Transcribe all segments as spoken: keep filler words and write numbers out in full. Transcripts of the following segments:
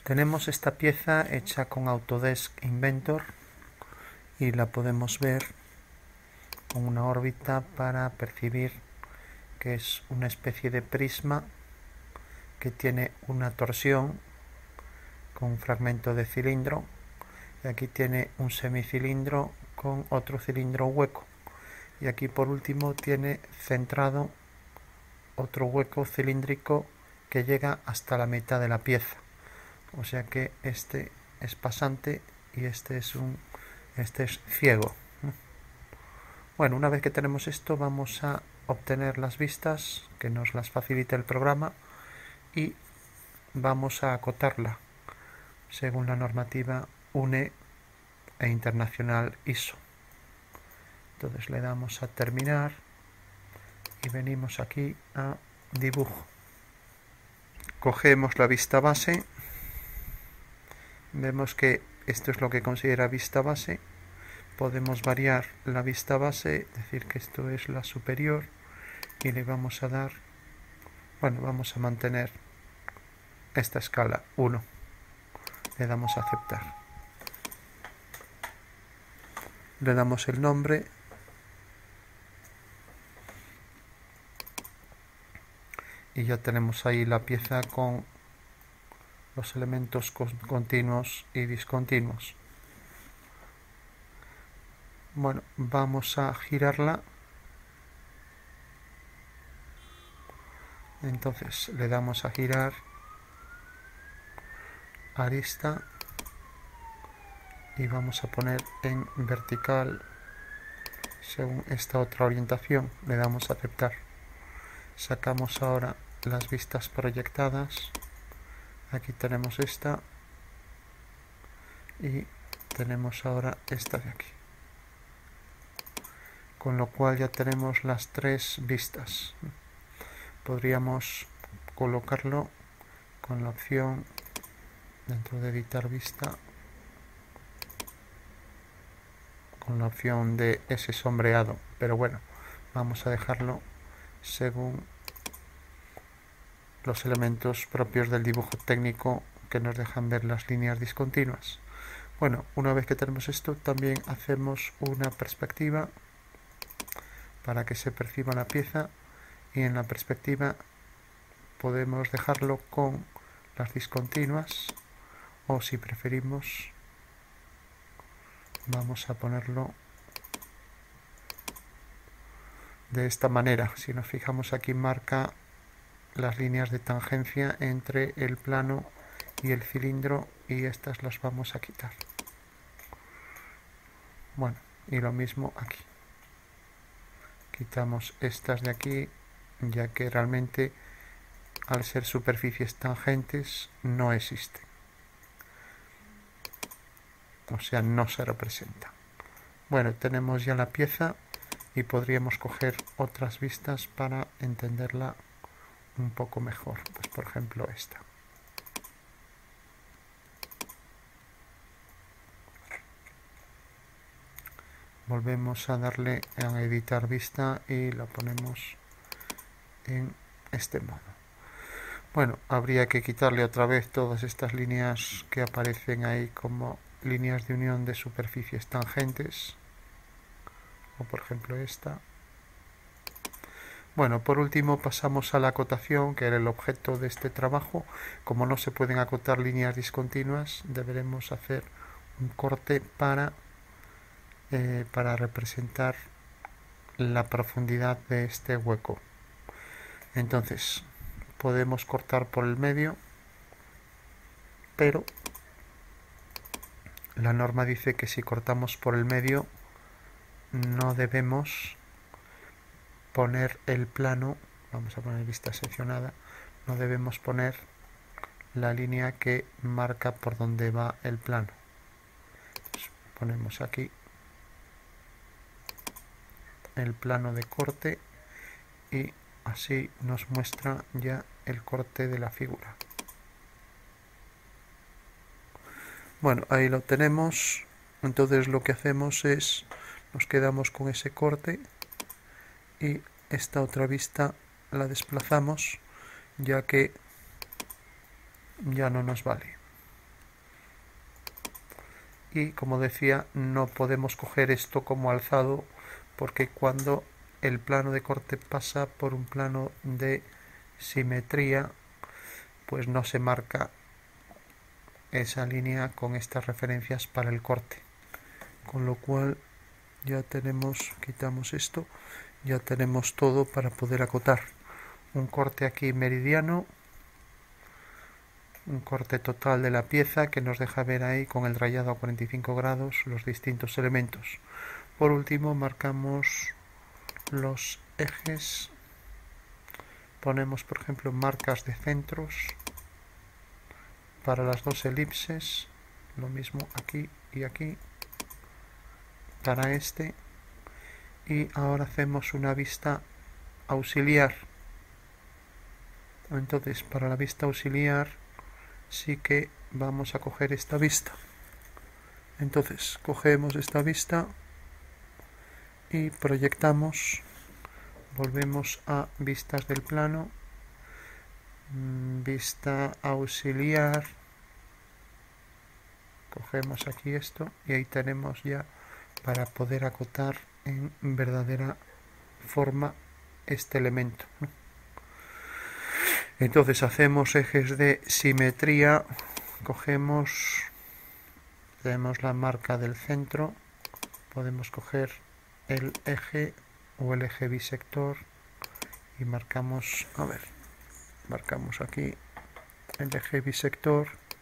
Tenemos esta pieza hecha con Autodesk Inventor y la podemos ver con una órbita para percibir que es una especie de prisma que tiene una torsión con un fragmento de cilindro, y aquí tiene un semicilindro con otro cilindro hueco, y aquí por último tiene centrado otro hueco cilíndrico que llega hasta la mitad de la pieza, o sea que este es pasante y este es un este es ciego. Bueno, una vez que tenemos esto, vamos a obtener las vistas que nos las facilita el programa y vamos a acotarla según la normativa U N E e internacional I S O. Entonces le damos a terminar y venimos aquí a dibujo. Cogemos la vista base, vemos que esto es lo que considera vista base. Podemos variar la vista base, decir que esto es la superior, y le vamos a dar, bueno, vamos a mantener esta escala uno. Le damos a aceptar. Le damos el nombre y ya tenemos ahí la pieza con los elementos continuos y discontinuos. Bueno, vamos a girarla. Entonces le damos a girar arista y vamos a poner en vertical según esta otra orientación. Le damos a aceptar. Sacamos ahora las vistas proyectadas. Aquí tenemos esta y tenemos ahora esta de aquí, con lo cual ya tenemos las tres vistas. Podríamos colocarlo con la opción dentro de editar vista, con la opción de ese sombreado, pero bueno, vamos a dejarlo según los elementos propios del dibujo técnico que nos dejan ver las líneas discontinuas. Bueno, una vez que tenemos esto, también hacemos una perspectiva para que se perciba la pieza, y en la perspectiva podemos dejarlo con las discontinuas, o si preferimos vamos a ponerlo de esta manera. Si nos fijamos, aquí marca las líneas de tangencia entre el plano y el cilindro, y estas las vamos a quitar. Bueno, y lo mismo aquí. Quitamos estas de aquí, ya que realmente al ser superficies tangentes no existe, o sea, no se representa. Bueno, tenemos ya la pieza y podríamos coger otras vistas para entenderla un poco mejor. Pues por ejemplo esta. Volvemos a darle a editar vista y la ponemos en este modo. Bueno, habría que quitarle otra vez todas estas líneas que aparecen ahí como líneas de unión de superficies tangentes, o por ejemplo esta. Bueno, por último pasamos a la acotación, que era el objeto de este trabajo. Como no se pueden acotar líneas discontinuas, deberemos hacer un corte para, eh, para representar la profundidad de este hueco. Entonces, podemos cortar por el medio, pero la norma dice que si cortamos por el medio no debemos poner el plano, vamos a poner vista seccionada, no debemos poner la línea que marca por donde va el plano. Entonces, ponemos aquí el plano de corte y así nos muestra ya el corte de la figura. Bueno, ahí lo tenemos. Entonces lo que hacemos es, nos quedamos con ese corte y esta otra vista la desplazamos, ya que ya no nos vale. y como decía, no podemos coger esto como alzado, porque cuando el plano de corte pasa por un plano de simetría, pues no se marca esa línea con estas referencias para el corte, con lo cual ya tenemos, quitamos esto, ya tenemos todo para poder acotar un corte aquí meridiano, un corte total de la pieza que nos deja ver ahí con el rayado a cuarenta y cinco grados los distintos elementos. Por último marcamos los ejes, ponemos por ejemplo marcas de centros para las dos elipses, lo mismo aquí y aquí para este, y ahora hacemos una vista auxiliar. Entonces para la vista auxiliar sí que vamos a coger esta vista. Entonces cogemos esta vista y proyectamos, volvemos a vistas del plano, vista auxiliar, cogemos aquí esto y ahí tenemos ya para poder acotar en verdadera forma este elemento, ¿no? Entonces hacemos ejes de simetría, cogemos, tenemos la marca del centro, podemos coger el eje o el eje bisector y marcamos, a ver, marcamos aquí el eje bisector,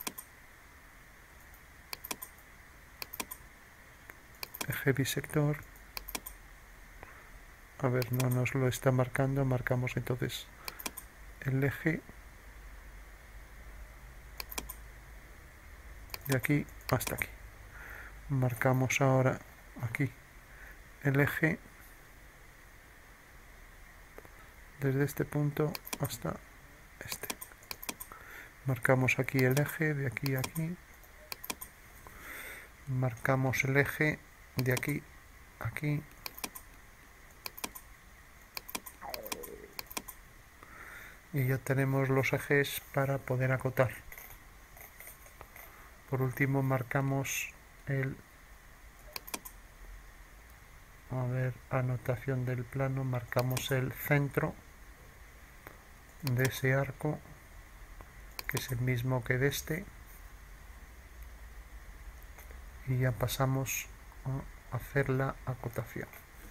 eje bisector, a ver, no nos lo está marcando, marcamos entonces el eje de aquí hasta aquí, marcamos ahora aquí el eje desde este punto hasta este, marcamos aquí el eje de aquí a aquí, marcamos el eje de aquí a aquí, y ya tenemos los ejes para poder acotar. Por último marcamos el, a ver, anotación del plano, marcamos el centro de ese arco, que es el mismo que de este, y ya pasamos a hacer la acotación.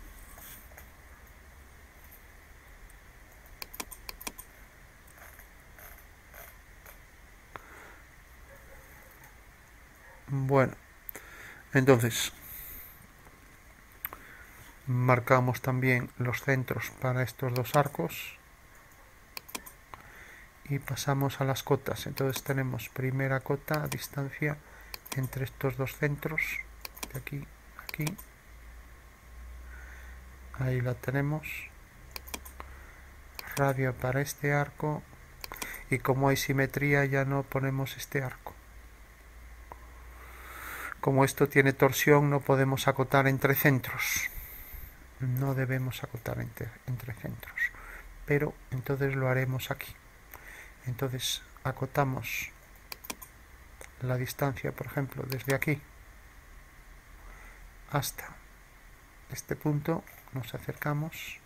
Bueno, entonces marcamos también los centros para estos dos arcos y pasamos a las cotas. Entonces tenemos primera cota a distancia entre estos dos centros, de aquí a aquí, ahí la tenemos, radio para este arco, y como hay simetría ya no ponemos este arco. Como esto tiene torsión no podemos acotar entre centros, no debemos acotar entre, entre centros, pero entonces lo haremos aquí. Entonces acotamos la distancia, por ejemplo, desde aquí hasta este punto, nos acercamos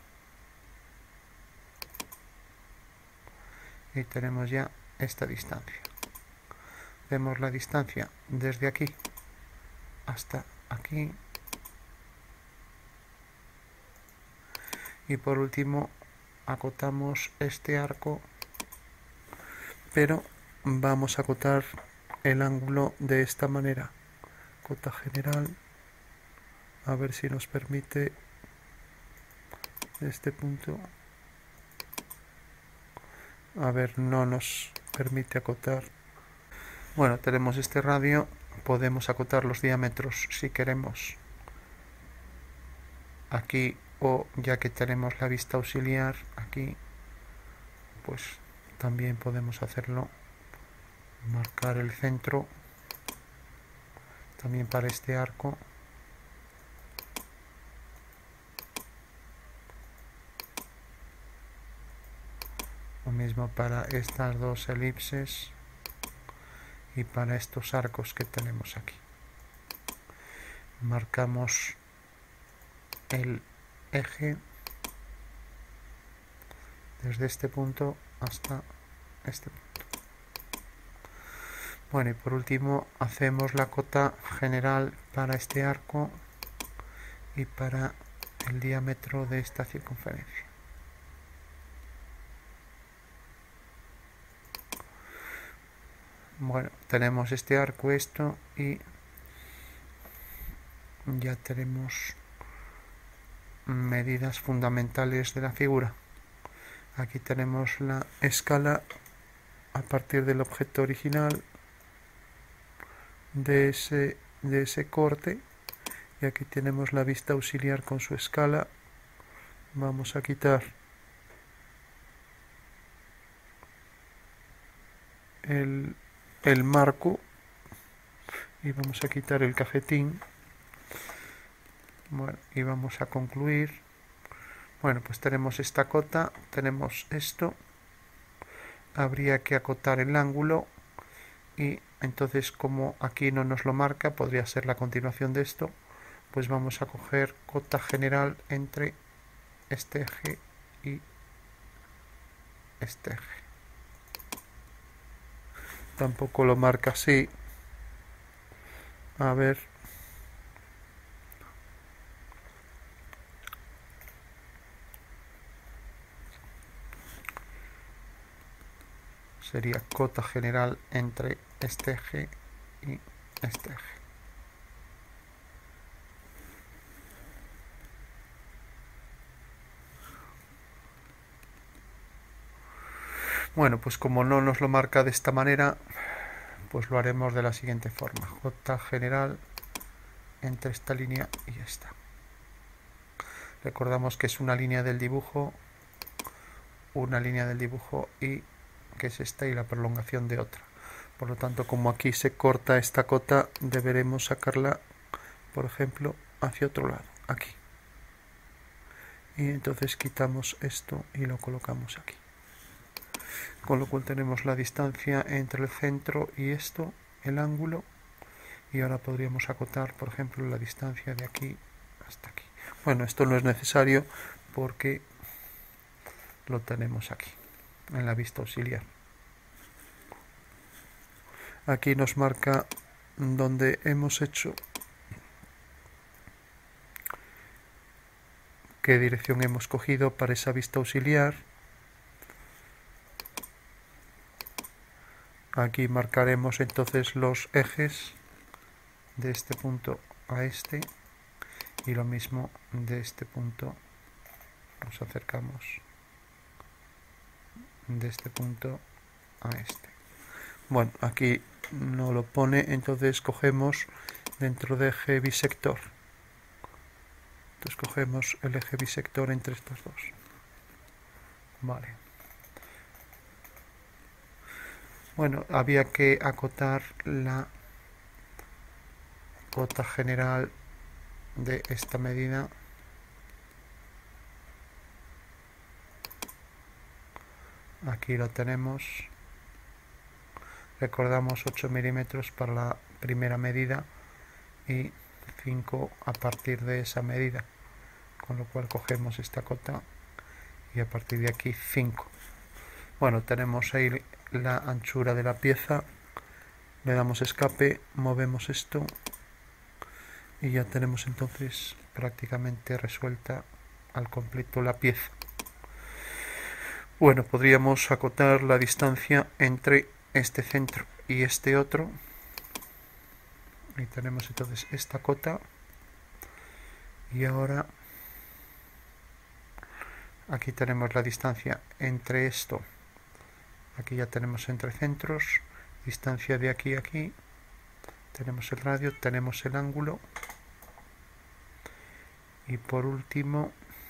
y tenemos ya esta distancia. Vemos la distancia desde aquí hasta aquí, y por último acotamos este arco, pero vamos a acotar el ángulo de esta manera. Cota general, a ver si nos permite este punto, a ver, no nos permite acotar. Bueno, tenemos este radio, podemos acotar los diámetros si queremos aquí, o ya que tenemos la vista auxiliar aquí, pues también podemos hacerlo, marcar el centro también para este arco, lo mismo para estas dos elipses y para estos arcos que tenemos aquí. marcamos el eje desde este punto hasta este punto. Bueno, y por último hacemos la cota general para este arco y para el diámetro de esta circunferencia. Bueno, tenemos este arco, esto, y ya tenemos medidas fundamentales de la figura. Aquí tenemos la escala a partir del objeto original de ese, de ese corte, y aquí tenemos la vista auxiliar con su escala. Vamos a quitar el, el marco y vamos a quitar el cafetín. Bueno, y vamos a concluir. Bueno, pues tenemos esta cota, tenemos esto, habría que acotar el ángulo, y entonces, como aquí no nos lo marca, podría ser la continuación de esto, pues vamos a coger cota general entre este eje y este eje. Tampoco lo marca así. A ver. Sería cota general entre este eje y este eje. Bueno, pues como no nos lo marca de esta manera, pues lo haremos de la siguiente forma. Cota general entre esta línea y esta. Recordamos que es una línea del dibujo, una línea del dibujo y que es esta, y la prolongación de otra. Por lo tanto, como aquí se corta esta cota, deberemos sacarla, por ejemplo, hacia otro lado, aquí. Y entonces quitamos esto y lo colocamos aquí. Con lo cual tenemos la distancia entre el centro y esto, el ángulo, y ahora podríamos acotar, por ejemplo, la distancia de aquí hasta aquí. Bueno, esto no es necesario porque lo tenemos aquí, en la vista auxiliar. Aquí nos marca donde hemos hecho, qué dirección hemos cogido para esa vista auxiliar. Aquí marcaremos entonces los ejes de este punto a este, y lo mismo de este punto, nos acercamos de este punto a este. Bueno, aquí no lo pone, entonces cogemos dentro de eje bisector. Entonces cogemos el eje bisector entre estos dos. Vale. Bueno, había que acotar la cota general de esta medida. Aquí lo tenemos. Recordamos ocho milímetros para la primera medida y cinco a partir de esa medida, con lo cual cogemos esta cota y a partir de aquí cinco. Bueno, tenemos ahí la anchura de la pieza, le damos escape, movemos esto y ya tenemos entonces prácticamente resuelta al completo la pieza. Bueno, podríamos acotar la distancia entre este centro y este otro, y tenemos entonces esta cota, y ahora aquí tenemos la distancia entre esto, aquí ya tenemos entre centros, distancia de aquí a aquí, tenemos el radio, tenemos el ángulo, y por último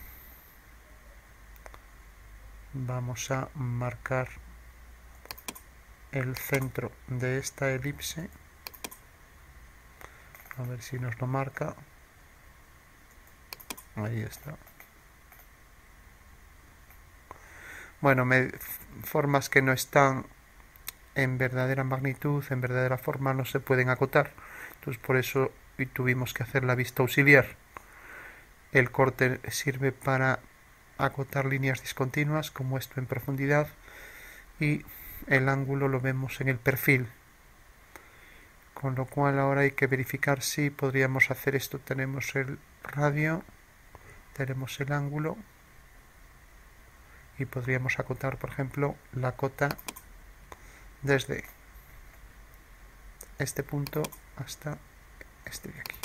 vamos a marcar el centro de esta elipse, a ver si nos lo marca. Ahí está. Bueno, me, formas que no están en verdadera magnitud, en verdadera forma, no se pueden acotar. Entonces por eso y tuvimos que hacer la vista auxiliar. El corte sirve para acotar líneas discontinuas como esto en profundidad, y el ángulo lo vemos en el perfil, con lo cual ahora hay que verificar si podríamos hacer esto. Tenemos el radio, tenemos el ángulo y podríamos acotar, por ejemplo, la cota desde este punto hasta este de aquí.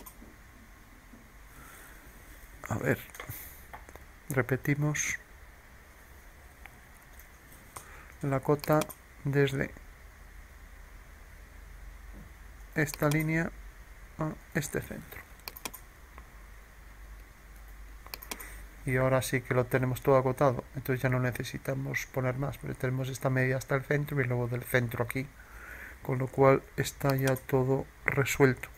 A ver, repetimos la cota desde esta línea a este centro. Y ahora sí que lo tenemos todo acotado, entonces ya no necesitamos poner más, pero tenemos esta media hasta el centro y luego del centro aquí, con lo cual está ya todo resuelto.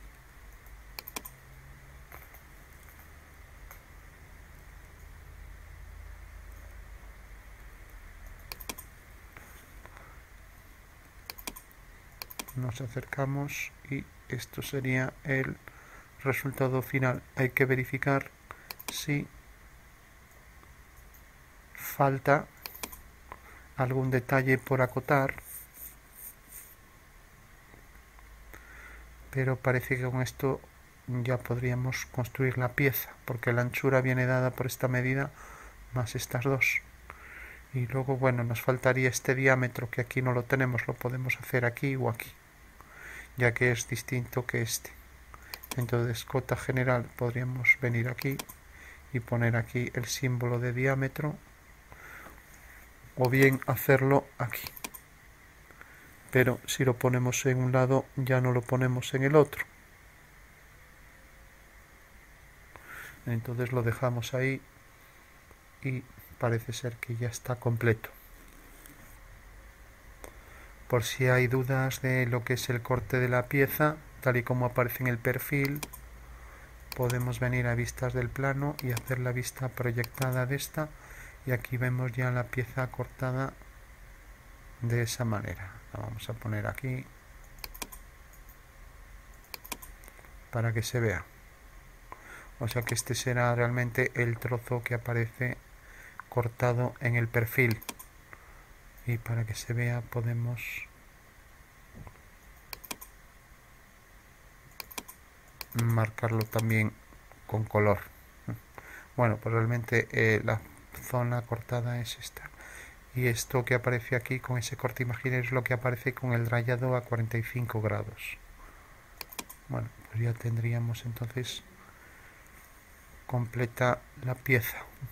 Nos acercamos y esto sería el resultado final. Hay que verificar si falta algún detalle por acotar, pero parece que con esto ya podríamos construir la pieza, porque la anchura viene dada por esta medida más estas dos. Y luego, bueno, nos faltaría este diámetro, que aquí no lo tenemos, lo podemos hacer aquí o aquí, ya que es distinto que este. Entonces, cota general, podríamos venir aquí y poner aquí el símbolo de diámetro, o bien hacerlo aquí. Pero si lo ponemos en un lado, ya no lo ponemos en el otro. Entonces lo dejamos ahí y parece ser que ya está completo. Por si hay dudas de lo que es el corte de la pieza, tal y como aparece en el perfil, podemos venir a vistas del plano y hacer la vista proyectada de esta, y aquí vemos ya la pieza cortada de esa manera. La vamos a poner aquí para que se vea. O sea que este será realmente el trozo que aparece cortado en el perfil, y para que se vea podemos marcarlo también con color. Bueno, pues realmente eh, la zona cortada es esta, y esto que aparece aquí con ese corte imaginario es lo que aparece con el rayado a cuarenta y cinco grados. Bueno, pues ya tendríamos entonces completa la pieza.